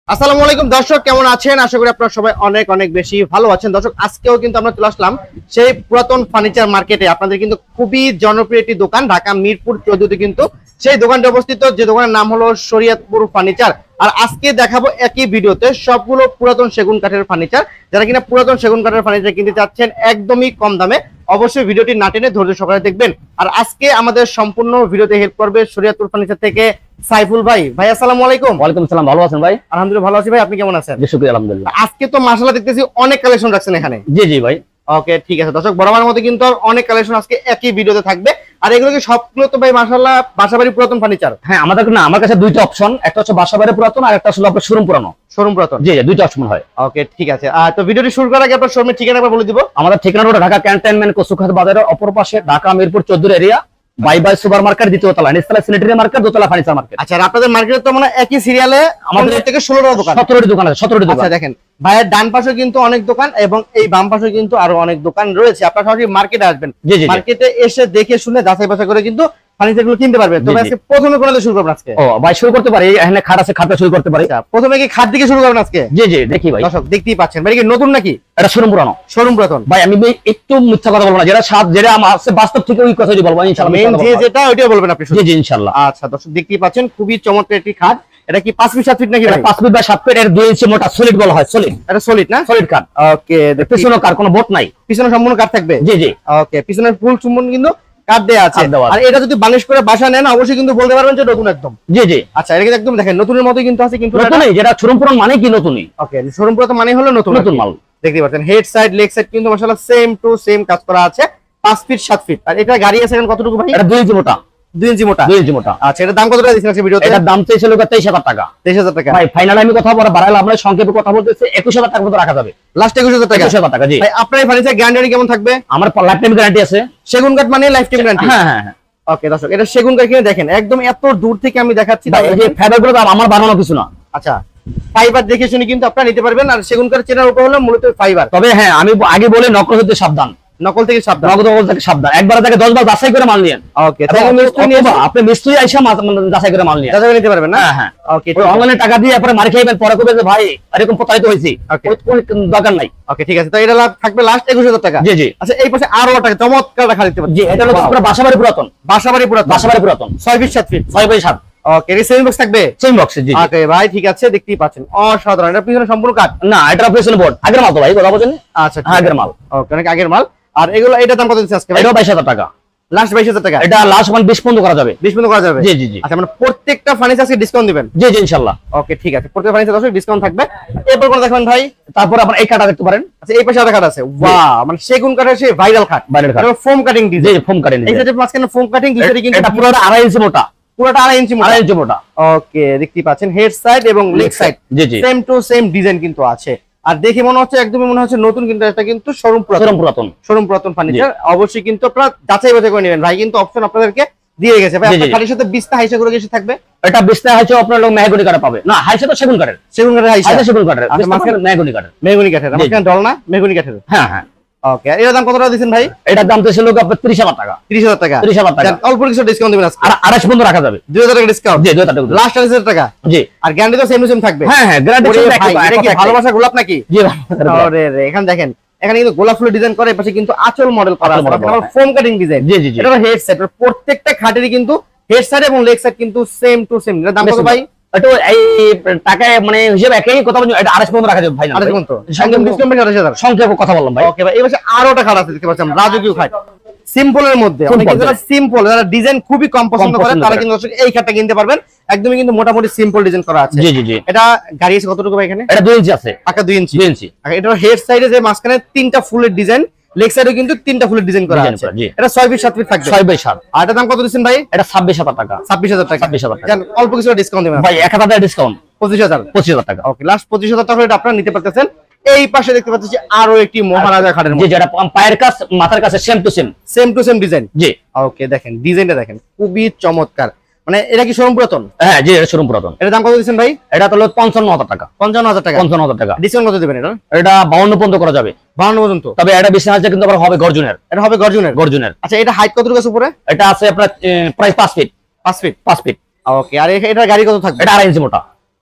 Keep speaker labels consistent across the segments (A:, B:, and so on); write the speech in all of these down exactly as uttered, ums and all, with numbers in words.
A: আসসালামু আলাইকুম দর্শক, কেমন আছেন? আশা করি আপনারা সবাই অনেক অনেক বেশি ভালো আছেন। দর্শক, আজকেও কিন্তু আমরা চলে আসলাম সেই পুরাতন ফার্নিচার মার্কেটে। আপনাদের কিন্তু খুবই জনপ্রিয় একটি দোকান, ঢাকা মিরপুর চৌদ্দতে কিন্তু সেই দোকানটি অবস্থিত, যে দোকানের নাম হলো শরীয়তপুর ফার্নিচার। আর আজকে দেখাবো একই ভিডিওতে সবগুলো পুরাতন সেগুন কাঠের ফার্নিচার। যারা কিনা পুরাতন সেগুন কাঠের ফার্নিচার কিনতে চাচ্ছেন একদমই কম দামে, অবশ্যই ভিডিওটি না টেনে ধৈর্য সহকারে দেখবেন। আর আজকে আমাদের সম্পূর্ণ ভিডিওতে হেল্প করবে শরীয়তপুর ফার্নিচার থেকে সাইফুল ভাই। ভাই আসসালামু আলাইকুম।
B: ওয়ালাইকুম আসসালাম। ভালো আছেন ভাই?
A: আলহামদুলিল্লাহ ভালো আছি ভাই, আপনি কেমন আছেন?
B: জি শুকরিয়া, আলহামদুলিল্লাহ।
A: আজকে তো মাশাআল্লাহ দেখতেছি অনেক কালেকশন রাখছেন এখানে।
B: জি জি ভাই।
A: ওকে ঠিক আছে দর্শক, বরাবরের মতো কিন্তু অনেক কালেকশন আজকে একই ভিডিওতে থাকবে। আর এগুলো কি সবগুলো তো ভাই মাশাআল্লাহ বাসাবাড়ি পুরাতন ফার্নিচার?
B: হ্যাঁ, আমাদের না আমার কাছে দুইটা অপশন, একটা হচ্ছে বাসাবাড়ি পুরাতন আর একটা হচ্ছে আপনার শোরুম পুরানো।
A: শোরুম পুরাতন,
B: জি জি, দুইটা অপশন হয়।
A: ওকে ঠিক আছে। আর তো ভিডিওটি শুরু করার আগে আপনার শোরুমের ঠিকানা একবার বলে দিব।
B: আমাদের ঠিকানা হলো ঢাকা ক্যান্টনমেন্ট কচুখাত বাজারের অপর পাশে, ঢাকা মিরপুর চৌদ্দ area, by by super market দ্বিতীয় তলা, নিচতলা স্যানিটারি মার্কেট, দোতলা ফার্নিচার মার্কেট।
A: আচ্ছা, আর আপনাদের মার্কেটে তো মানে একই সিরিয়ালে আমাদের থেকে ষোলোটা দোকান,
B: সতেরোটি দোকান আছে। সতেরোটি দোকান।
A: আচ্ছা দেখেন, ভাইয়ের ডান পাশে কিন্তু অনেক দোকান এবং এই বাম পাশে কিন্তু আরো অনেক দোকান রয়েছে। আপনারা সরাসরি মার্কেটে আসবেন,
B: জি জি,
A: মার্কেটে এসে দেখে শুনে যাচাই বাছাই করে কিন্তু ফার্নিচার গুলো কিনতে পারবেন। তো আজকে প্রথমে কোন দিয়ে শুরু করবেন আজকে?
B: ও ভাই, শুরু করতে পারি। এখানে খাট আছে, খাটটা শুরু করতে পারি।
A: আচ্ছা, প্রথমে কি খাট দিকে শুরু করবেন আজকে?
B: জি জি, দেখি ভাই।
A: দর্শক দেখতেই পাচ্ছেন, ভাই কি নতুন নাকি?
B: এটা শোরুম পুরানো।
A: শোরুম পুরাতন।
B: ভাই আমি একটু মিথ্যা কথা বলবো না, যেটা সাত যেটা আমার আছে বাস্তব থেকে ওই কথাই বলবো ইনশাআল্লাহ।
A: মেইন যে যেটা ওইটাই বলবেন আপনি।
B: জি জি ইনশাআল্লাহ।
A: আচ্ছা দর্শক দেখতেই পাচ্ছেন খুবই চমৎকার একটি খাট। এটা কি পাঁচ ফিট সাত ফিট নাকি ভাই?
B: পাঁচ ফিট বাই সাত ফিট, এর দুই ইঞ্চি মোটা সলিড বলা হয়। সলিড,
A: এটা সলিড না?
B: সলিড কাঠ।
A: ওকে,
B: পিছনে কার কোনো বোট নাই,
A: পিছনে সম্পূর্ণ কাঠ থাকবে।
B: জি জি।
A: ওকে, পিছনের ফুল সম্পূর্ণ কিন্তু কাঠ দেয়া আছে। আর এটা যদি বানিশ করে বাসা নেন অবশ্যই কিন্তু বলতে পারবেন যে নতুন একদম।
B: জি জি।
A: আচ্ছা, এটা কিন্তু একদম দেখেন নতুনের মতোই কিন্তু আছে, কিন্তু
B: নতুনই, যেটা শোরুম পুরান মানে কি নতুনই।
A: ওকে, শোরুম পুরাতন মানে হলো নতুন
B: নতুন মাল।
A: দেখতে পাচ্ছেন হেড সাইড লেগ সাইড কিন্তু মাশাআল্লাহ সেম টু সেম কাজ করা আছে। পাঁচ ফিট সাত ফিট। আর এটা গাড়ি আছে এখন কতটুকু ভাই?
B: এটা দুই ইঞ্চি মোটা।
A: দুই ইঞ্চি মোটা।
B: দুই ইঞ্চি মোটা।
A: আচ্ছা, এটার দাম কত টাকা দিচ্ছেন আজকে ভিডিওতে?
B: এটার দাম চাইছিল তেইশ হাজার টাকা।
A: তেইশ হাজার টাকা।
B: ভাই ফাইনাল আমি কথা বলা বাড়াইলে আমরা সংক্ষেপে কথা বলতেছি একুশ হাজার টাকা মতো রাখা যাবে।
A: লাস্ট একুশ হাজার টাকা।
B: একুশ হাজার টাকা। জি
A: ভাই, আপনার এই ফার্নিচার গ্যারান্টি কেমন থাকবে?
B: আমার লাইফ টাইম গ্যারান্টি আছে।
A: সেগুন কাঠ মানে লাইফ টাইম গ্যারান্টি?
B: হ্যাঁ হ্যাঁ হ্যাঁ।
A: ওকে দর্শক, এটা সেগুন কাঠ কিনে দেখেন একদম এত দূর থেকে আমি দেখাচ্ছি।
B: এই যে ফাইবার গুলো আমার বানানো কিছু না।
A: আচ্ছা, ফাইবার দেখে শুনে কিন্তু আপনারা নিতে পারবেন। আর সেগুন কাঠ চেনার উপর হলো মূলত ফাইবার।
B: তবে হ্যাঁ, আমি আগে বলে নকল হতে সাবধান।
A: নকল থেকে সাবধান।
B: নকল থেকে সাবধান। একবার তাকে দশ বার যাচাই করে মাল নিয়েন।
A: ওকে,
B: আপনি মিস্ত্রি আইসা যাচাই করে মাল নিয়ে
A: যাচাই নিতে পারবেন না?
B: হ্যাঁ হ্যাঁ।
A: ওকে,
B: অনলাইনে টাকা দিয়ে পরে মার খাইবেন, পরে কইবেন যে ভাই এরকম প্রতারিত হইছি, দরকার নাই।
A: ওকে ঠিক আছে, তো এটা থাকবে লাস্ট একুশ হাজার টাকা।
B: জি জি।
A: আচ্ছা, এই পাশে আরো টাকা চমৎকার রাখা দিতে পারবেন।
B: জি, এটা হলো আপনার বাসাবাড়ি পুরাতন।
A: বাসাবাড়ি পুরাতন।
B: বাসাবাড়ি পুরাতন
A: ছয় ফিট সাত ফিট।
B: ছয় বাই সাত।
A: ওকে, রিসেভিং বক্স থাকবে?
B: Same box. জি।
A: ওকে ভাই ঠিক আছে, দেখতেই পাচ্ছেন অসাধারণ। এটা পিছনে সম্পূর্ণ কাঠ
B: না, এটা পিছনে বোর্ড। আগের মাল তো ভাই, কথা বলেন।
A: আচ্ছা,
B: আগের মাল।
A: ওকে, অনেক আগের মাল। আর এগুলো এটার দাম কত দিচ্ছেন আজকে ভাই?
B: এটাও বাইশ হাজার টাকা।
A: লাস্ট বাইশ হাজার টাকা।
B: এটা লাস্ট মান বিশ পর্যন্ত করা যাবে।
A: বিশ পর্যন্ত করা যাবে?
B: জি জি জি।
A: আচ্ছা, মানে প্রত্যেকটা ফার্নিচার আজকে ডিসকাউন্ট দিবেন?
B: জি জি ইনশাআল্লাহ।
A: ওকে ঠিক আছে, প্রত্যেকটা ফার্নিচার দশক ডিসকাউন্ট থাকবে। এরপর কোন দেখবেন ভাই?
B: তারপর আপনার এই কাটা দেখতে পারেন।
A: আচ্ছা, এই পাশে আরেকটা কাঠ আছে। ওয়াও, মানে সেগুন কাঠের সেই ভাইরাল কাঠ।
B: ভাইরাল কাঠ।
A: এটা ফোম কাটিং ডিজাইন।
B: জি, ফোম কাটিং।
A: এই যে মাঝখানে ফোম কাটিং ডিজাইন কিন্তু
B: এটা পুরো আড়াই ইঞ্চি মোটা।
A: পুরোটা আড়াই ইঞ্চি মোটা।
B: আড়াই ইঞ্চি মোটা।
A: ওকে, দেখতেই পাচ্ছেন হেড সাইড এবং লেগ সাইড
B: জি জি
A: সেম টু সেম ডিজাইন কিন্তু আছে। আর দেখে মনে হচ্ছে একদমই মনে হচ্ছে নতুন, কিন্তু এটা কিন্তু শোরুম পুরাতন।
B: শোরুম পুরাতন।
A: শোরুম পুরাতন ফার্নিচার। অবশ্যই কিন্তু আপনারা যাচাই বাছাই করে নেবেন। ভাই কিন্তু অপশন আপনাদেরকে দিয়ে গেছে। ভাই আপনার খাটের সাথে বিছনা হাইসা করে কিছু থাকবে?
B: এটা বিছনা হাইসা আপনার লোক মেহগনি কাঠে পাবে না, হাইসা তো সেগুন কাঠের।
A: সেগুন কাঠের হাইসা?
B: হাইসা সেগুন কাঠের।
A: আচ্ছা, মাঝখানে
B: মেহগনি কাঠের।
A: মেহগনি কাঠের। মাঝখানে ডল না মেহগনি কাঠের?
B: হ্যাঁ হ্যাঁ।
A: ওকে, এর দাম কত টাকা দিবেন ভাই?
B: এটার দাম তো ছিল আপনার ত্রিশ হাজার টাকা।
A: ত্রিশ হাজার টাকা।
B: ত্রিশ হাজার টাকা।
A: অল্প কিছু ডিসকাউন্ট দিবেন আজকে?
B: আর আড়াইশ পর্যন্ত রাখা যাবে।
A: দুই হাজার টাকা ডিসকাউন্ট?
B: জি, দুই হাজার টাকা।
A: লাস্ট আড়াইশ হাজার টাকা।
B: জি।
A: আর গ্যারান্টি তো সেম টু সেম থাকবে?
B: হ্যাঁ হ্যাঁ, গ্যারান্টি
A: ভাই এটা কি ভালোবাসা গোলাপ নাকি?
B: জি।
A: আরে রে, এখানে দেখেন এখানে কিন্তু গোলাপ ফুলের ডিজাইন করে, পাশে কিন্তু আঁচল মডেল করা আছে। আপনার ফোম কাটিং ডিজাইন।
B: জি জি জি।
A: এটা হেড সেট, প্রত্যেকটা খাটেরই কিন্তু হেড সাইড এবং লেগ সাইড কিন্তু সেম টু সেম। এর দাম কত ভাই?
B: এটা এই টাকায় মানে হিসাব একই কথা বলছি, এটা আড়াইশ পর্যন্ত রাখা যাবে ভাই।
A: আড়াইশ পর্যন্ত সঙ্গে ডিসকাউন্ট আড়াইশ হাজার।
B: সংক্ষেপে কথা বললাম ভাই।
A: ওকে ভাই, এই পাশে আরো একটা খাট আছে দেখতে পাচ্ছেন, রাজকীয় খাট সিম্পলের মধ্যে। অনেকে যারা সিম্পল, যারা ডিজাইন খুবই কম পছন্দ করেন তারা কিন্তু এই খাটটা কিনতে পারবেন। একদমই কিন্তু মোটামুটি সিম্পল ডিজাইন করা আছে।
B: জি জি জি।
A: এটা গাড়ি আছে কতটুকু ভাই এখানে?
B: এটা দুই ইঞ্চি আছে।
A: পাকা দুই ইঞ্চি।
B: দুই ইঞ্চি।
A: এটা হেড সাইডে যে মাঝখানে তিনটা ফুলের ডিজাইন, লেগ সাইডে কিন্তু তিনটা ফুলের ডিজাইন করা আছে। এটা ছয় ফিট সাত ফিট থাকবে।
B: ছয় বাই সাত।
A: আর এটার দাম কত দিচ্ছেন ভাই?
B: এটা ছাব্বিশ হাজার টাকা।
A: ছাব্বিশ হাজার টাকা।
B: ছাব্বিশ হাজার টাকা।
A: জান অল্প কিছু ডিসকাউন্ট দিবেন
B: ভাই? এক হাজার টাকা ডিসকাউন্ট।
A: পঁচিশ হাজার।
B: পঁচিশ হাজার টাকা।
A: ওকে, লাস্ট পঁচিশ হাজার টাকা এটা আপনারা নিতে পারতেছেন। এই পাশে দেখতে পাচ্ছি আরো একটি মহারাজা খাটের মধ্যে,
B: যেটা পায়ের কাছ মাথার কাছে same to same.
A: Same to same design.
B: জি।
A: ওকে, দেখেন ডিজাইনটা দেখেন খুবই চমৎকার। মানে এটা কি শোরুম পুরাতন?
B: হ্যাঁ জি, এটা শোরুম পুরাতন।
A: এর দাম কত দিচ্ছেন ভাই?
B: এটা তো পঞ্চান্ন হাজার টাকা।
A: পঞ্চান্ন হাজার টাকা।
B: পঞ্চান্ন হাজার টাকা।
A: ডিসকাউন্ট কত দিবেন এটা?
B: এটা বাউন্ন পর্যন্ত করা যাবে।
A: বাউন্ন পর্যন্ত?
B: তবে এটা বিছনা আছে কিন্তু আবার হবে গর্জনের।
A: এটা হবে গর্জনের?
B: গর্জনের।
A: আচ্ছা, এটা হাইট কতটুকু আছে উপরে?
B: এটা আছে আপনার প্রায় পাঁচ ফিট।
A: পাঁচ ফিট।
B: পাঁচ ফিট।
A: ওকে, আর এটার গাড়ি কত থাকবে?
B: এটা আড়াই ইঞ্চি মোটা।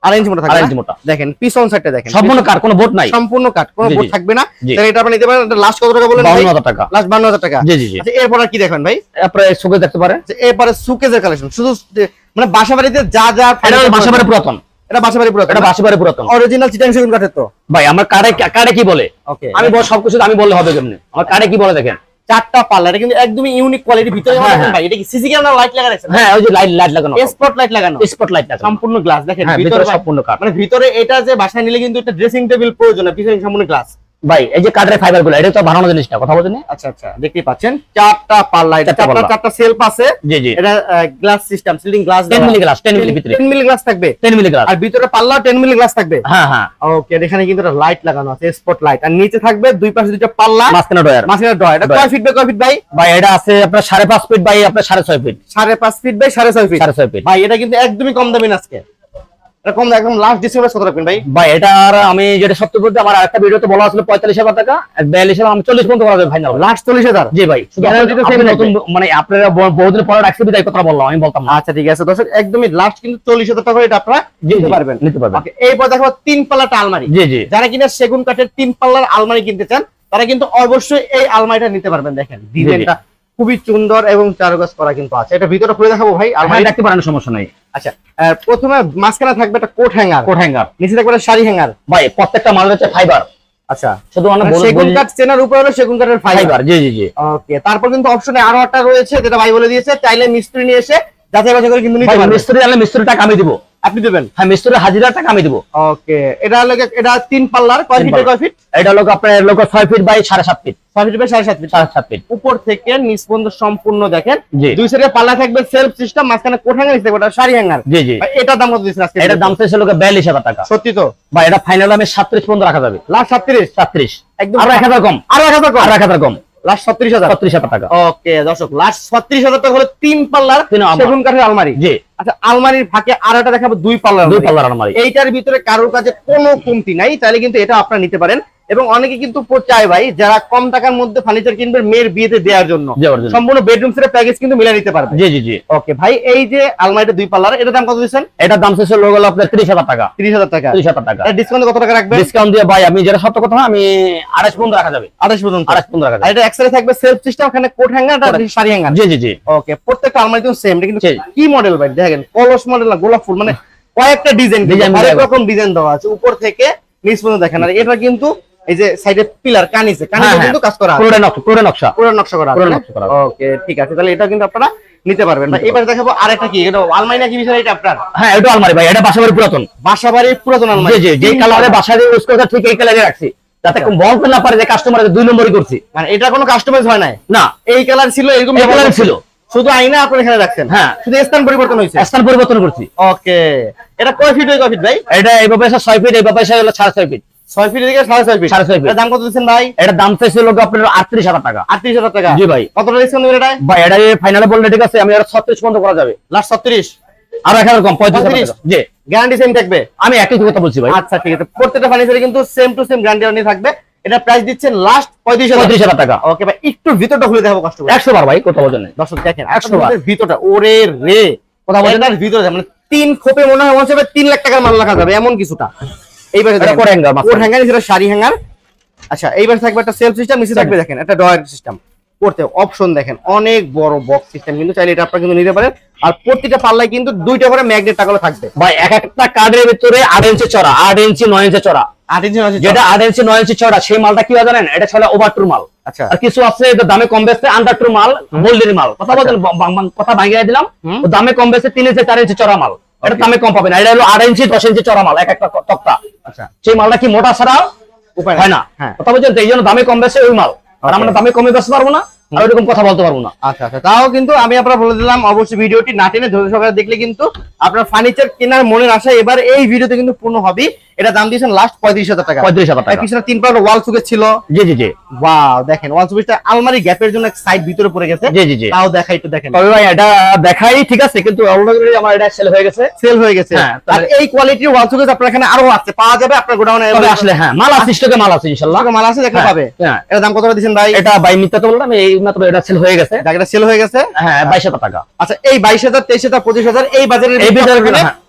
A: আড়াই ইঞ্চি মোটা থাকবে,
B: আড়াই ইঞ্চি মোটা।
A: দেখেন পিছন সাইডটা দেখেন
B: সম্পূর্ণ কাট, কোনো বোট নাই,
A: সম্পূর্ণ কাট, কোনো
B: জি,
A: বোট
B: জি।
A: থাকবে না।
B: জি।
A: তাহলে এটা আপনি নিতে পারেন। লাস্ট কত টাকা বলেন ভাই?
B: বাউন্ন হাজার টাকা,
A: লাস্ট বান্ন হাজার টাকা।
B: জি জি জি।
A: আচ্ছা এরপর আর কি দেখবেন ভাই?
B: আপনি সুকে দেখতে পারেন,
A: আচ্ছা, এরপরে সুকেজের কালেকশন, শুধু যে- মানে বাসাবাড়িতে যা যা
B: এটা বাসাবাড়ি পুরাতন,
A: এটা বাসাবাড়ি পুরো
B: এটা বাসাবাড়ি পুরাতন
A: অরিজিনাল চিটাং সেগুন কাঠের তো
B: ভাই। আমার কারে কারে কি বলে,
A: ওকে।
B: আমি বল সবকিছু আমি বললে হবে কেমনে, আমার কারে কি বলে দেখেন,
A: চারটা পাল্লা, এটা কিন্তু একদমই ইউনিক কোয়ালিটি। ভিতরে
B: হ্যাঁ,
A: দেখেন
B: হ্যাঁ।
A: ভাই, এটা কি সিসি ক্যামেরা লাইট লাগা আছে?
B: হ্যাঁ ওই যে লাইট লাইট লাগানো,
A: স্পট লাইট লাগানো,
B: স্পট লাইট লাগানো,
A: সম্পূর্ণ গ্লাস দেখেন
B: হ্যাঁ
A: ভিতরে
B: ভিতরে
A: ভাই,
B: সম্পূর্ণ কাট।
A: মানে ভিতরে এটা যে বাসায় নিলে কিন্তু একটা ড্রেসিং টেবিল প্রয়োজন না, পিছনে সম্পূর্ণ গ্লাস।
B: ভাই এই যে কাঠের ফাইবার গুলো, এটা তো বানানো জিনিস না, কথা বলছেন।
A: আচ্ছা আচ্ছা, দেখতেই পাচ্ছেন চারটা পাল্লা, এটা
B: চারটা
A: চারটা
B: পাল্লা।
A: চারটা সেলফ আছে।
B: জি জি,
A: এটা গ্লাস সিস্টেম, সিলিং গ্লাস,
B: দশ মিলি গ্লাস, দশ মিলি ভিতরে,
A: দশ মিলি গ্লাস থাকবে,
B: দশ মিলি গ্লাস,
A: আর ভিতরে পাল্লা দশ মিলি গ্লাস থাকবে।
B: হ্যাঁ হ্যাঁ।
A: ওকে, এখানে কিন্তু একটা লাইট লাগানো আছে, স্পট লাইট, আর নিচে থাকবে দুই পাশে দুইটা পাল্লা,
B: মাঝখানে ডয়ার,
A: মাঝখানে ড্র। এটা কয় ফিট বাই কয় ফিট ভাই?
B: ভাই এটা আছে আপনার সাড়ে পাঁচ ফিট বাই আপনার সাড়ে ছয় ফিট,
A: সাড়ে পাঁচ ফিট বাই সাড়ে ছয় ফিট।
B: সাড়ে ছয় ফিট
A: ভাই এটা কিন্তু একদমই কম দামি না আজকে, এটা কম দাম, একদম লাস্ট ডিসকাউন্ট কত রাখবেন ভাই?
B: ভাই এটা আর আমি যেটা সত্যি বলতে, আমার আরেকটা ভিডিওতে বলা ছিল পঁয়তাল্লিশ হাজার টাকা, আর বিয়াল্লিশ হাজার, আমি চল্লিশ পর্যন্ত করা যাবে ফাইনাল,
A: লাস্ট চল্লিশ হাজার।
B: জি ভাই। শুধু
A: Guarantee তো
B: আপনি
A: same
B: নতুন মানে আপনারা ব- বহুদিন পরে রাখছি বিদায় কথা বললাম, আমি বলতাম না।
A: আচ্ছা ঠিক আছে দর্শক, একদমই লাস্ট কিন্তু চল্লিশ হাজার টাকা এটা আপনারা
B: জি,
A: নিতে
B: জি,
A: পারবেন,
B: নিতে পারবেন।
A: ওকে। এরপর দেখো তিন পাল্লাটা আলমারি,
B: জি জি,
A: যারা কিনা সেগুন কাঠের তিন পাল্লার আলমারি কিনতে চান তারা কিন্তু অবশ্যই এই আলমারিটা নিতে পারবেন। দেখেন ডিজাইনটা খুবই সুন্দর এবং চারুকাজ করা কিন্তু আছে। এটা ভিতরে খুলে দেখাবো ভাই
B: আলমারি
A: আলমারি।
B: রাখতে পারেন, সমস্যা নাই।
A: আচ্ছা আহ, প্রথমে মাঝখানে থাকবে একটা কোট হ্যাঙ্গার,
B: কোট হ্যাঙ্গার,
A: নিচে থাকবে একটা শাড়ি হ্যাঙ্গার।
B: ভাই প্রত্যেকটা মাল হচ্ছে ফাইবার,
A: আচ্ছা,
B: শুধু অনেক
A: মানে সেগুন কাঠ চেনার উপরে হলো সেগুন কাঠের ফাইবার।
B: ফাইবার, জি জি জি।
A: ওকে, তারপর কিন্তু অপশনে আরো একটা রয়েছে যেটা ভাই বলে দিয়েছে, চাইলে মিস্ত্রি নিয়ে এসে যাচাই বাছাই করে কিন্তু নিতে
B: ভাই
A: পারবেন।
B: মিস্ত্রি আনলে মিস্ত্রির টাকা আমি দিব,
A: আপনি দেবেন?
B: হ্যাঁ মিস্ত্রির হাজিরার টাকা আমি দিব।
A: ওকে, এটা হলো এটা তিন পাল্লার, কয়
B: তিন
A: ফিট
B: পাল্লা।
A: কয় ফিট?
B: এটা লোক আপনার লোক ছয় ফিট বাই সাড়ে সাত ফিট,
A: ছয় ফিট বাই সাড়ে সাত ফিট।
B: সাড়ে সাত ফিট,
A: উপর থেকে নিচ পর্যন্ত সম্পূর্ণ দেখেন,
B: জি
A: দুই সাইডে পাল্লা থাকবে, সেলফ সিস্টেম, মাঝখানে কোট হ্যাঙ্গার, নিচে থাকবে একটা শাড়ি হ্যাঙ্গার।
B: জি জি।
A: ভাই এটার দাম কত দিচ্ছেন আজকে?
B: এটার দাম চাইছে লোক বিয়াল্লিশ হাজার টাকা।
A: সত্যি তো
B: ভাই এটা ফাইনাল আমি সাতত্রিশ পর্যন্ত রাখা যাবে,
A: লাস্ট সাতত্রিশ,
B: সাতত্রিশ,
A: একদম
B: আরো এক হাজার কম,
A: আরো এক হাজার কম,
B: আরো এক হাজার কম,
A: লাস্ট ছত্রিশ হাজার।
B: ছত্রিশ হাজার টাকা।
A: ওকে দর্শক, লাস্ট ছত্রিশ হাজার টাকা হলো তিন পাল্লার
B: তিন আলমারি।
A: সেগুন কাঠের আলমারি।
B: জি,
A: আচ্ছা, আলমারির ফাঁকে আরো একটা দেখাবো দুই পাল্লার
B: দুই
A: আলমারি।
B: পাল্লার আলমারি।
A: এইটার ভিতরে কারোর কাছে কোনো কমতি নাই, তাহলে কিন্তু এটা আপনারা নিতে পারেন। এবং অনেকে কিন্তু চায় ভাই যারা কম টাকার মধ্যে ফার্নিচার কিনবে মেয়ের বিয়েতে দেওয়ার জন্য,
B: দেওয়ার জন্য।
A: সম্পূর্ণ বেডরুম সেটের প্যাকেজ কিন্তু মিলাই নিতে পারবে।
B: জি জি জি।
A: ওকে ভাই, এই যে আলমারিটা দুই পাল্লার, এটার দাম কত দিচ্ছেন?
B: এটার দাম চাইছে লোক হলো আপনার ত্রিশ হাজার টাকা,
A: তিরিশ হাজার টাকা।
B: ত্রিশ হাজার টাকা।
A: ডিসকাউন্ট কত টাকা রাখবেন?
B: ডিসকাউন্ট দিয়ে ভাই আমি যেটা সত্য কথা, আমি আড়াইশ পর্যন্ত রাখা যাবে,
A: আঠাশ পর্যন্ত।
B: আড়াইশ পর্যন্ত রাখা
A: আর
B: যাবে।
A: এটা এক্সরে থাকবে সেলফ সিস্টেম, ওখানে কোট হ্যাঙ্গার আর শাড়ি হ্যাঙ্গার।
B: জি জি জি।
A: ওকে, প্রত্যেকটা আলমারি কিন্তু সেম। এটা কিন্তু
B: জি।
A: কি মডেল ভাই? দেখেন কলস মডেল না, গোলাপ ফুল, মানে কয়েকটা ডিজাইন,
B: Design
A: হরেক
B: মিলাইবো।
A: রকম ডিজাইন দেওয়া আছে উপর থেকে নিচ পর্যন্ত। দেখেন আর এটা কিন্তু এই যে সাইডে পিলার কানিসে কানিসে
B: হ্যাঁ,
A: কিন্তু কাজ করা আছে,
B: পুরো নকশা, পুরো নকশা,
A: পুরো নকশা করা আছে।
B: পুরো নকশা করা আছে।
A: ওকে ঠিক আছে, তাহলে এটা কিন্তু আপনারা নিতে পারবেন ভাই। এবারে দেখাবো আরেকটা কি, এটা আলমারি নাকি বিষয়? এটা আপনার
B: হ্যাঁ এটা আলমারি ভাই, এটা বাসাবাড়ি পুরাতন।
A: বাসাবাড়ির পুরাতন আলমারি।
B: জি জি, যে কালারে বাসায় ইউজ করতে ঠিক এই কালারে রাখছি, যাতে কেউ বলতে না পারে যে কাস্টমার দুই নম্বরই করছি।
A: মানে এটা কোনো কাস্টমাইজ হয় নাই
B: না,
A: এই কালার ছিল, এরকম
B: এই কালার ছিল,
A: শুধু আইনা আপনার এখানে রাখছেন।
B: হ্যাঁ।
A: শুধু স্থান পরিবর্তন হয়েছে।
B: স্থান পরিবর্তন করছি।
A: ওকে, এটা কয় ফিট বাই কয় ফিট ভাই?
B: এটা এইভাবে এসে ছয় ফিট, এইভাবে এসে হলো সাড়ে ছয় ফিট,
A: ছয় ফিট থেকে সাড়ে ছয় ফিট।
B: সাড়ে ছয় ফিট।
A: এটার দাম কত দিচ্ছেন ভাই?
B: এটার দাম চাইছে লোক আপনার আটত্রিশ হাজার টাকা।
A: আটত্রিশ হাজার টাকা।
B: জি ভাই।
A: কতটা ডিসকাউন্ট দেবেন এটা?
B: ভাই এটা ফাইনালে বললে ঠিক আছে, আমি আর ছত্রিশ পর্যন্ত করা যাবে,
A: লাস্ট ছত্রিশ,
B: আরো এক হাজার কম, পঁয়ত্রিশ হাজার
A: পঁয়ত্রিশ?
B: টাকা। জি,
A: গ্যারান্টি সেম থাকবে?
B: আমি একই কথা বলছি ভাই।
A: আচ্ছা ঠিক আছে, প্রত্যেকটা ফার্নিচারে কিন্তু সেম টু সেম গ্যারান্টি থাকবে। এটা প্রাইস দিচ্ছেন লাস্ট পঁয়ত্রিশ হাজার।
B: পঁয়ত্রিশ হাজার টাকা।
A: ওকে ভাই, একটু ভিতরটা খুলে দেখাবো কষ্ট করে।
B: একশো বার ভাই, কথা বলছেন।
A: দর্শক দেখেন
B: একশো বার।
A: একশো ভিতরটা, ওরে রে কথা বলেন, তার ভিতরে মানে তিন খোপে মনে হয় মনে হবে তিন লাখ টাকার মাল রাখা যাবে এমন কিছুটা। এইবারে
B: এটা কোট হ্যাঙ্গার, মাঝখানে।
A: কোট হ্যাঙ্গার, সেটা শাড়ি হ্যাঙ্গার। আচ্ছা, এইবার থাকবে একটা সেলফ সিস্টেম, নিচে থাকবে দেখেন একটা ডয়ার সিস্টেম। করতে অপশন দেখেন, অনেক বড় বক্স সিস্টেম, কিন্তু চাইলে এটা আপনারা কিন্তু নিতে পারেন। আর প্রত্যেকটা পাল্লায় কিন্তু দুইটা করে ম্যাগনেট টাকালো থাকবে
B: ভাই এক একটা কার্ডের ভিতরে আট ইঞ্চি চড়া, আট ইঞ্চি নয় ইঞ্চি চড়া।
A: আট ইঞ্চি নয় ইঞ্চি
B: যেটা আট ইঞ্চি নয় ইঞ্চি চড়া, সেই মালটা কি হয় জানেন? এটা ছিল ওভার টুর মাল।
A: আচ্ছা
B: আর কিছু আছে এটা দামে কম বেচে আন্ডার টুর মাল, গোল্ডের মাল। কথা বলছেন, বাং- বাং- কথা ভাঙিয়ে দিলাম।
A: হুম।
B: ও দামে কম বেচে তিন ইঞ্চি চার ইঞ্চি চড়া মাল, এটা দামে কম পাবেন। এটা হলো আট ইঞ্চি দশ ইঞ্চি চড়া মাল, এক একটা তক্তা।
A: আচ্ছা,
B: সেই মালটা কি মোটা ছাড়া
A: উপায়
B: হয় না।
A: হ্যাঁ।
B: কথা বলছেন, তো এই জন্য দামে কম বেচে ওই মাল, আর আমরা দামে কমে বেচতে পারবো না, আর ওইরকম কথা বলতে পারবো না।
A: আচ্ছা আচ্ছা, তাও কিন্তু আমি আপনারা বলে দিলাম, অবশ্যই ভিডিওটি না টেনে ধৈর্য সহকারে দেখলে কিন্তু আপনার ফার্নিচার কেনার মনের আশা এবার এই ভিডিওতে কিন্তু পূর্ণ হবে। এটা দাম দিয়েছেন লাস্ট পঁয়ত্রিশ হাজার টাকা।
B: পঁয়ত্রিশ হাজার টাকা।
A: পিছনে তিন পাউন্ড ওয়াল সুকেস ছিল।
B: জি জি জি।
A: ওয়াও, দেখেন ওয়াল সুকেসটা আলমারি গ্যাপের জন্য এক সাইড ভিতরে পড়ে গেছে।
B: জি জি জি।
A: তাও দেখাই একটু দেখেন,
B: তবে ভাই এটা দেখাই ঠিক আছে, কিন্তু অলরেডি আমার এটা সেল হয়ে গেছে।
A: সেল হয়ে গেছে।
B: হ্যাঁ,
A: আর
B: তাহলে-
A: এই কোয়ালিটির ওয়াল সুকেস আপনার এখানে আরো আছে, পাওয়া যাবে আপনার গোডাউনে।
B: তবে আসলে হ্যাঁ মাল আছে, স্টকে মাল আছে ইনশাআল্লাহ।
A: মাল আছে, দেখতে
B: হ্যাঁ,
A: পাবে।
B: হ্যাঁ।
A: এর দাম কত দিয়েছেন ভাই?
B: এটা ভাই মিথ্যা তো বললাম, এই মাত্র এটা সেল হয়ে গেছে।
A: জায়গাটা সেল হয়ে গেছে।
B: হ্যাঁ বাইশ হাজার টাকা।
A: আচ্ছা, এই বাইশ হাজার, তেইশ হাজার, পঁচিশ হাজার এই বাজারের
B: এই
A: ভিতরে
B: বাজারের
A: আপনার
B: হ্যাঁ।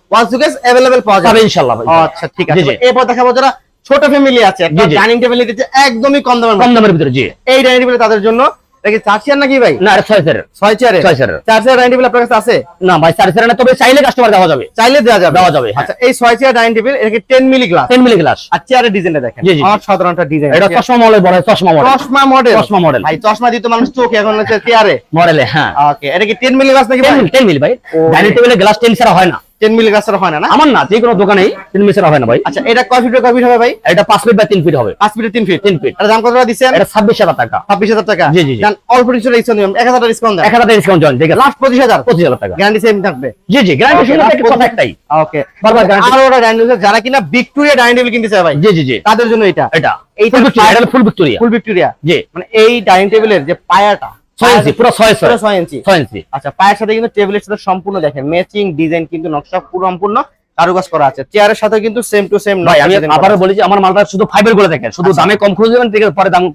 A: ওয়াল সুকেস अवेलेबल পাওয়া যাবে
B: ইনশাআল্লাহ ভাই।
A: আচ্ছা ঠিক আছে, এরপর দেখাবো যারা ছোট ফ্যামিলি আছে, একটা ডাইনিং টেবিল নিতে একদমই কম দামের
B: কম দামের ভিতরে। জি,
A: এই ডাইনিং টেবিল তাদের জন্য এটা কি চার চেয়ার নাকি ভাই?
B: না, এটা ছয় চেয়ারের।
A: ছয় চেয়ারের
B: ছয় চেয়ারের
A: চার চেয়ার ডাইনিং টেবিল আপনার কাছে আছে?
B: না ভাই, চার চেয়ারের না, তবে চাইলে কাস্টমার দেওয়া যাবে,
A: চাইলে দেওয়া যাবে,
B: দেওয়া যাবে।
A: আচ্ছা, এই ছয় চেয়ার ডাইনিং টেবিল এটা কি দশ মিলি গ্লাস?
B: দশ মিলি গ্লাস।
A: আর চেয়ারের ডিজাইনটা দেখেন,
B: জি, জি।
A: অসাধারণ একটা ডিজাইন।
B: এটা চশমা মডেল বলে, চশমা মডেল,
A: চশমা মডেল,
B: চশমা মডেল
A: ভাই চশমা দিতে মানুষ চোখে, এখন হচ্ছে চেয়ারে
B: মডেলে। হ্যাঁ,
A: ওকে, এটা কি দশ মিলি গ্লাস নাকি ভাই?
B: দশ মিলি ভাই। ডাইনিং টেবিলে গ্লাস দশ ছাড়া হয় না,
A: দশ মিলি গ্লাস হয় না না?
B: আমার না, যে কোনো দোকানেই দশ মিলি ছাড়া হয় না ভাই।
A: আচ্ছা, এটা কয় ফিট বাই কয় ফিট হবে ভাই?
B: এটা পাঁচ ফিট বাই তিন ফিট হবে।
A: পাঁচ ফিট তিন ফিট
B: তিন ফিট।
A: এটা দাম কত টাকা দিচ্ছেন?
B: এটা ছাব্বিশ হাজার টাকা।
A: ছাব্বিশ হাজার টাকা।
B: জি, জি, জি।
A: জান অল্প কিছু ডিসকাউন্ট দিবেন, এক হাজার টাকা ডিসকাউন্ট দেন।
B: এক হাজার টাকা ডিসকাউন্ট জন, ঠিক আছে,
A: লাস্ট পঁচিশ হাজার।
B: পঁচিশ হাজার টাকা
A: গ্যারান্টি সেম থাকবে।
B: জি, জি, গ্যারান্টি
A: Okay,
B: শুনে
A: last
B: একটা কথা একটাই।
A: ওকে,
B: বারবার গ্যারান্টি।
A: আর ওটা ডাইনিং টেবিল যারা কিনা ভিক্টোরিয়া ডাইনিং টেবিল কিনতে চায় ভাই,
B: জি, জি, জি,
A: তাদের জন্য এটা
B: এটা
A: এইটা
B: ফুল ভিক্টোরিয়া, এটা ফুল ভিক্টোরিয়া।
A: ফুল ভিক্টোরিয়া,
B: জি,
A: মানে এই ডাইনিং টেবিলের যে পায়াটা
B: ছয় ইঞ্চি, পুরো ছয়
A: পুরো
B: ছয়
A: ছয় ইঞ্চি।
B: ছয় ইঞ্চি।
A: আচ্ছা, পায়ের সাথে কিন্তু টেবিলের সাথে সম্পূর্ণ দেখেন ম্যাচিং ডিজাইন, কিন্তু নকশা পুরো সম্পূর্ণ কারুকাজ করা আছে। চেয়ারের সাথে কিন্তু সেম টু সেম।
B: ভাই আমি আবারও বলি যে আমার মালটা শুধু ফাইবার গুলো দেখেন, শুধু দামে কম খুঁজে যাবেন, ঠিক আছে, পরে দাম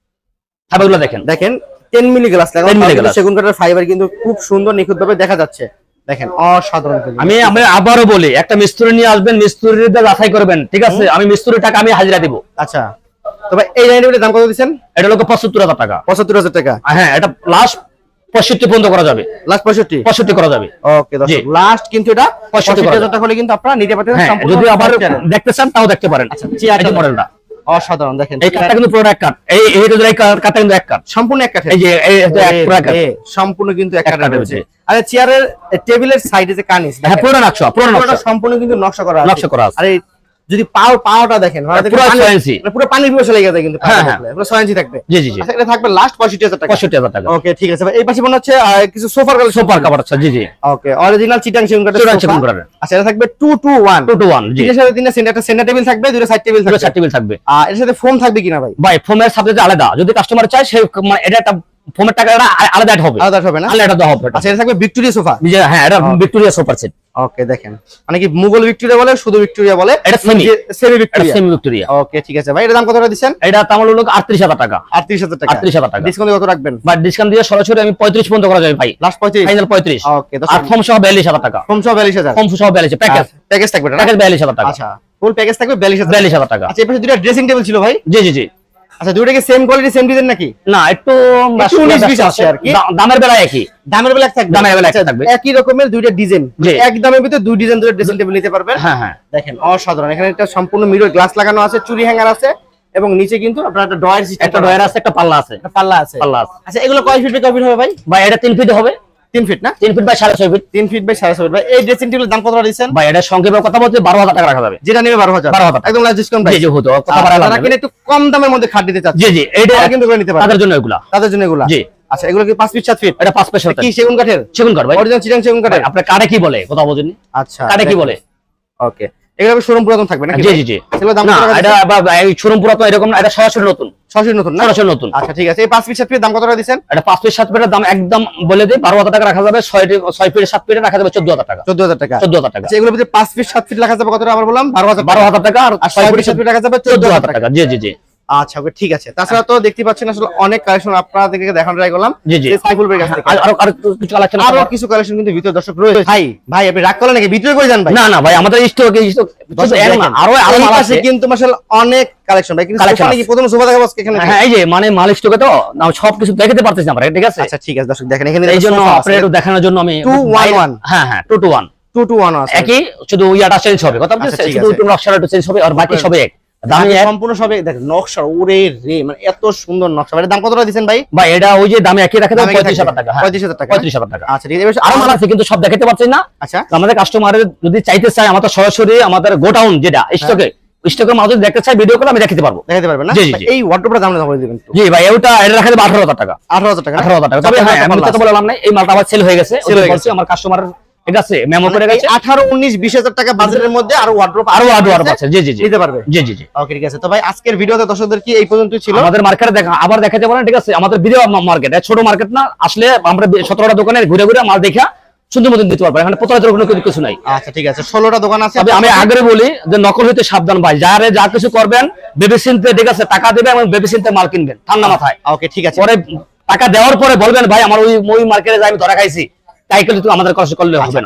B: ফাইবার গুলো দেখেন।
A: দেখেন দশ মিলি গ্লাস লাগানো,
B: দশ মিলি গ্লাস।
A: সেগুন কাঠের ফাইবার কিন্তু খুব সুন্দর নিখুঁত ভাবে দেখা যাচ্ছে। দেখেন অসাধারণ কিন্তু।
B: আমি আমি আবারও বলি, একটা মিস্ত্রি নিয়ে আসবেন, মিস্ত্রিদের যাচাই করবেন, ঠিক আছে, আমি মিস্ত্রির টাকা আমি হাজিরা দিব।
A: আচ্ছা, তবে এই ডাইনিং টেবিলের দাম কত দিচ্ছেন?
B: এটা লোক পঁচাত্তর হাজার টাকা।
A: পঁচাত্তর হাজার টাকা।
B: হ্যাঁ, এটা লাস্ট পঁয়ষট্টি পর্যন্ত করা যাবে।
A: লাস্ট পঁয়ষট্টি
B: পঁয়ষট্টি করা যাবে।
A: ওকে দর্শক, লাস্ট কিন্তু এটা পঁয়ষট্টি
B: করা
A: হাজার টাকা হলে কিন্তু আপনারা নিতে পারতেন
B: হ্যাঁ,
A: সম্পূর্ণ।
B: যদি আবার দেখতে চান তাও দেখতে পারেন।
A: আচ্ছা, চেয়ার
B: মডেলটা
A: অসাধারণ। দেখেন
B: এই কাঠটা কিন্তু পুরো এক কাঠ, এই এই যে এই কাঠটা কিন্তু এক কাঠ,
A: সম্পূর্ণ এক কাঠের।
B: এই যে এই যে এক পুরো এক কাঠ,
A: এ, সম্পূর্ণ কিন্তু এক
B: এক
A: কাঠের
B: কাঠের
A: রয়েছে।
B: রয়েছে।
A: আরে চেয়ারের টেবিলের সাইডে যে কানিস,
B: হ্যাঁ, পুরো নকশা, পুরো
A: পুরোটা
B: নকশা,
A: সম্পূর্ণ কিন্তু নকশা করা আছে।
B: নকশা করা আছে।
A: আরে যদি পাও পাওটা দেখেন, মানে
B: পুরো
A: পানি-
B: ছয় ইঞ্চি।
A: মানে পুরো পানির পিপাসা লেগে যায় কিন্তু পাটা
B: হ্যাঁ, হ্যাঁ।
A: দেখলে। পুরো ছয় ইঞ্চি থাকবে।
B: জি, জি, জি,
A: আচ্ছা, এটা থাকবে লাস্ট পঁয়ষট্টি হাজার টাকা।
B: পঁয়ষট্টি হাজার টাকা।
A: ওকে ঠিক আছে ভাই। এই পাশে মনে হচ্ছে আহ, কিছু সোফার কালেকশন।
B: সুপার কাভার আছে। জি, জি,
A: ওকে, অরিজিনাল চিটাং সেগুন কাঠের
B: চিটাং
A: সোফা।
B: সেগুন কাঠের।
A: আচ্ছা, এটা থাকবে two two one.
B: Two two one. জি,
A: এর সাথে তিনটা সেন্টার সেন্টার টেবিল থাকবে, দুটো সাইড টেবিল
B: পুরো
A: থাকবে।
B: চার টেবিল থাকবে।
A: আর এর সাথে ফোম থাকবে কিনা ভাই?
B: ভাই ফোমের সাবজেক্ট আলাদা, যদি কাস্টমার চায় সে মানে এটা একটা ফোমের টাকা আলাদা অ্যাড হবে,
A: আলাদা হবে না?
B: আলাদা দেওয়া হবে।
A: আচ্ছা, এটা থাকবে ভিক্টোরিয়া সোফা।
B: জি, হ্যাঁ, এটা ভিক্টোরিয়া সোফা সেট।
A: ওকে, দেখেন মানে কি মুঘল ভিক্টোরিয়া বলে, শুধু ভিক্টোরিয়া বলে,
B: এটা সেমি,
A: সেমি
B: এটা
A: ভিক্টোরিয়া।
B: Semi Victoria.
A: ওকে ঠিক আছে ভাই, এর দাম কত টাকা দিচ্ছেন?
B: এটা তামাল লোক আটত্রিশ হাজার টাকা।
A: আটত্রিশ হাজার টাকা।
B: আটত্রিশ হাজার টাকা।
A: ডিসকাউন্ট কত রাখবেন?
B: বাট ডিসকাউন্ট দিয়ে সরাসরি আমি পঁয়ত্রিশ পর্যন্ত করা যাবে ভাই।
A: লাস্ট পঁয়ত্রিশ,
B: ফাইনাল পঁয়ত্রিশ।
A: ওকে,
B: আর ফর্ম সহ বিয়াল্লিশ হাজার টাকা।
A: ফোম সহ বিয়াল্লিশ হাজার।
B: ফর্ম সহ বিয়াল্লিশ প্যাকেজ,
A: প্যাকেজ থাকবে না?
B: প্যাকেজ বিয়াল্লিশ হাজার টাকা।
A: আচ্ছা, ফুল প্যাকেজ থাকবে বিয়াল্লিশ হাজার।
B: বিয়াল্লিশ হাজার টাকা।
A: আচ্ছা, এই পাশে দুটো ড্রেসিং টেবিল ছিল ভাই।
B: জি, জি, জি।
A: আচ্ছা, দুটো কি সেম কোয়ালিটি সেম ডিজাইন নাকি?
B: না, একটু
A: একটু উনিশ বিশ আছে আর কি।
B: দা- দামের বেলায় একই,
A: দামের বেলা এক থাকবে।
B: দামের বেলা এক
A: আচ্ছা,
B: থাকবে।
A: একই রকমের দুইটা ডিজাইন,
B: জি।
A: এক দামের ভিতরে দুই ডিজাইন দুটো ড্রেসিং টেবিল নিতে পারবেন।
B: হ্যাঁ, হ্যাঁ,
A: দেখেন অসাধারণ। এখানে একটা সম্পূর্ণ মিরর গ্লাস লাগানো আছে, চুরি হ্যাঙ্গার আছে, এবং নিচে কিন্তু আপনার একটা ডয়ার সিস্টেম,
B: একটা ডয়ার আছে, একটা পাল্লা আছে,
A: একটা পাল্লা আছে।
B: পাল্লা আছে।
A: আচ্ছা, এগুলো কয় ফিট বাই কয় ফিট হবে ভাই?
B: ভাই এটা তিন ফিট হবে,
A: তিন ফিট না?
B: তিন ফিট বাই সাড়ে ছয় ফিট।
A: তিন ফিট বাই সাড়ে ছয় ফিট ভাই। এই ড্রেসিং টেবিলের দাম কত দিচ্ছেন?
B: ভাই এটা সংক্ষেপে কথা বলতে বারো হাজার টাকা রাখা যাবে।
A: যেটা নেবে বারো হাজার।
B: বারো হাজার টাকা।
A: একদম লাস্ট ডিসকাউন্ট
B: জি,
A: প্রাইস।
B: জি, হতো কথা বাড়ালাম
A: যারা
B: না।
A: কিনা একটু কম দামের মধ্যে খাট দিতে চাচ্ছে,
B: জি, জি, এটা
A: তারা কিন্তু করে নিতে পারে।
B: তাদের জন্য এগুলা,
A: তাদের জন্য এগুলা।
B: জি।
A: আচ্ছা, এগুলো কি পাঁচ ফিট সাত ফিট?
B: এটা পাঁচ পেশ
A: কি সেগুন কাঠের?
B: সেগুন কাঠ ভাই।
A: অরিজিনাল চিটাং সেগুন কাঠের।
B: আপনার কাঠে কি বলে কথা বলছেন?
A: আচ্ছা,
B: কাঠে কি বলে?
A: ওকে, এগুলো শোরুম পুরাতন থাকবে নাকি?
B: জি, জি, জি।
A: এগুলো দাম
B: না,
A: কত টাকা
B: এটা
A: দিচ্ছেন?
B: বা- এই শোরুম পুরাতন এরকম না, এটা সরাসরি নতুন,
A: সরাসরি নতুন না?
B: সরাসরি নতুন।
A: আচ্ছা ঠিক আছে। এই পাঁচ ফিট সাত ফিট দাম কত টাকা দিচ্ছেন?
B: এটা পাঁচ ফিট সাত ফিটের দাম একদম বলে দিই বারো হাজার টাকা রাখা যাবে। ছয় ছয় ফিট সাত ফিটে রাখা যাবে চোদ্দ হাজার টাকা।
A: চোদ্দ হাজার টাকা।
B: চোদ্দ হাজার টাকা।
A: আচ্ছা, এগুলোর ভিতরে পাঁচ ফিট সাত ফিট রাখা যাবে কত টাকা? আবার বললাম বারো হাজার।
B: বারো হাজার টাকা। আর
A: আর ছয় ফিট সাত ফিট রাখা যাবে চোদ্দ
B: চোদ্দ
A: হাজার
B: হাজার
A: টাকা।
B: টাকা। জি, জি, জি।
A: আচ্ছা, ওকে ঠিক আছে। তাছাড়া তো দেখতে পাচ্ছেন আসলে অনেক কালেকশন আপনাদেরকে দেখানো ট্রাই করলাম।
B: জি, জি।
A: এই সাইফুল ভাইয়ের কাছ থেকে
B: আর আর- আর কিছু কালেকশন
A: আরো কিছু কালেকশন কিন্তু ভিতরে দর্শক রয়েছে। ভাই ভাই আপনি রাগ করেন নাকি? ভিতরে করে যান ভাই।
B: না, না ভাই, আমাদের স্টক স্টক
A: দর্শক দেখেন,
B: আরো আরো
A: এই
B: মাল
A: পাশে
B: আছে।
A: কিন্তু মাশাআল্লাহ অনেক কালেকশন ভাই। কিন্তু
B: Collection
A: সোফা নাকি প্রথম সোফা দেখাবো আজকে এখানে?
B: হ্যাঁ, এই যে মানে মাল স্টকে তো না, সব কিছু দেখাতে পারতেছি না আমরা, ঠিক আছে?
A: আচ্ছা ঠিক আছে দর্শক দেখেন, এখানে
B: এই জন্য আপনাদের একটু দেখানোর জন্য আমি
A: two one one
B: হ্যাঁ, হ্যাঁ, two two one
A: two two one আছে।
B: একই, শুধু ইয়াটা চেঞ্জ হবে, কথা
A: আচ্ছা,
B: বলছেন,
A: ঠিক
B: শুধু
A: আছে।
B: একটু নকশাটা একটু চেঞ্জ হবে, আর বাকি সব এক দামি এক।
A: সম্পূর্ণ সবে দেখেন নকশা, ওরে রে, মানে এত সুন্দর নকশা। এর দাম কত টাকা দিবেন ভাই?
B: ভাই এটা ওই যে দামে একই রাখা যাবে
A: দামে
B: পঁয়ত্রিশ
A: থাকবে।
B: হাজার টাকা। হ্যাঁ,
A: পঁয়ত্রিশ হাজার টাকা।
B: পঁয়ত্রিশ হাজার টাকা।
A: আচ্ছা ঠিক আছে।
B: আরো মাল আছে কিন্তু সব দেখাতে পারছি না।
A: আচ্ছা,
B: তো আমাদের কাস্টমারের যদি চাইতে চাই, আমাদের সরাসরি আমাদের গোডাউন যেটা স্টকে স্টকের মাল যদি দেখতে চাই ভিডিও করে আমি দেখাতে পারবো।
A: দেখাতে পারবেন না?
B: জি, জি, জি।
A: এই ওয়ার্ডরোবটার দাম বলে দিবেন একটু।
B: জি ভাই, ওটা এটা রাখা যাবে আঠারো হাজার টাকা।
A: আঠারো হাজার টাকা না?
B: আঠারো হাজার টাকা। তবে হ্যাঁ, আমি তো বললাম না, এই মালটা আবার সেল হয়ে গেছে,
A: Sell হয়ে
B: বলছি আমার কাস্টমার, ঠিক আছে, মেমো করে
A: মানে এই
B: গেছে।
A: আঠারো উনিশ বিশ হাজার টাকা বাজেটের মধ্যে আরো ওয়ার্ডরোব
B: আরো আরো আরো আছে। জি, জি, জি,
A: নিতে পারবে।
B: জি, জি, জি।
A: ওকে ঠিক আছে। তো ভাই আজকের ভিডিওতে দর্শকদের কি এই পর্যন্তই ছিল?
B: আমাদের মার্কেটে দেখা আবার দেখাতে পারেন, ঠিক আছে? আমাদের ভিডিও মার্কেট, ছোট মার্কেট না, আসলে আমরা সতেরোটা দোকানে ঘুরে ঘুরে মাল দেখা সুন্দর মতন দিতে পারবো। এখানে প্রতারিত কোনো কিছু- কিছু নাই।
A: আচ্ছা ঠিক আছে। ষোলোটা দোকান আছে।
B: তবে আমি আগে বলি যে নকল হইতে সাবধান ভাই, যারে যা কিছু করবেন ভেবে চিন্তে, ঠিক আছে, টাকা দেবে এবং ভেবে চিন্তে মাল কিনবেন ঠান্ডা মাথায়।
A: ওকে ঠিক আছে।
B: পরে টাকা দেওয়ার পরে বলবেন ভাই আমার ওই ওই মার্কেটে যাই আমি ধরা খাইছি, তাই করলে তো আমাদের কষ্ট করলে হবে না।
A: তো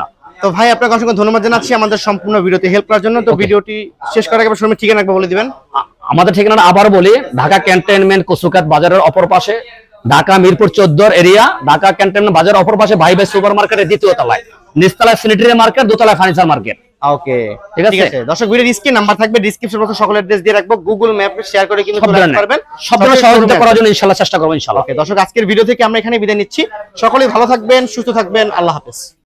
A: তো ভাই আপনাকে অসংখ্য ধন্যবাদ জানাচ্ছি আমাদের সম্পূর্ণ ভিডিওতে হেল্প করার জন্য। তো ভিডিওটি শেষ করার আগে শোরুমের ঠিকানা একবার বলে দিবেন।
B: আ- আমাদের ঠিকানাটা আবার বলি, ঢাকা ক্যান্টনমেন্ট কচুকাত বাজারের অপর পাশে, ঢাকা মিরপুর চোদ্দ এরিয়া, ঢাকা ক্যান্টনমেন্ট বাজারের অপর পাশে ভাই ভাই সুপার মার্কেটের দ্বিতীয় তলায়, নিচতলায় স্যানিটারি মার্কেট, দোতলায় ফার্নিচার মার্কেট।
A: ওকে
B: ঠিক আছে?
A: দর্শক ভিডিওর স্ক্রিন নাম্বার থাকবে, ডেসক্রিপশন বক্সে সকল অ্যাড্রেস দিয়ে রাখবো, গুগল ম্যাপে শেয়ার করে কিন্তু
B: সব
A: চলে আসতে
B: ধরনের
A: পারবেন।
B: সব ধরনের
A: সরাসরি
B: সহযোগিতা
A: showroom-এ
B: করার জন্য ইনশাআল্লাহ চেষ্টা করবো ইনশাআল্লাহ।
A: ওকে দর্শক আজকের ভিডিও থেকে আমরা এখানে বিদায় নিচ্ছি। সকলেই ভালো থাকবেন, সুস্থ থাকবেন, আল্লাহ হাফেজ।